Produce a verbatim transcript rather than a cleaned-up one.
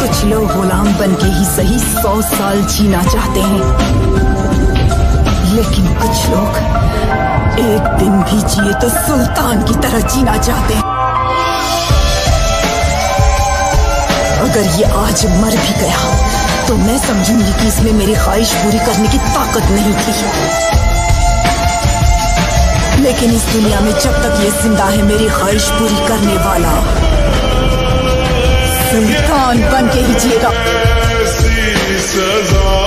कुछ लोग गुलाम बन के ही सही सौ साल जीना चाहते हैं, लेकिन कुछ लोग एक दिन भी जिए तो सुल्तान की तरह जीना चाहते हैं। अगर ये आज मर भी गया तो मैं समझूंगी कि इसमें मेरी ख्वाहिश पूरी करने की ताकत नहीं थी। लेकिन इस दुनिया में जब तक ये जिंदा है, मेरी ख्वाहिश पूरी करने वाला सुल्तान बन के ही जिएगा।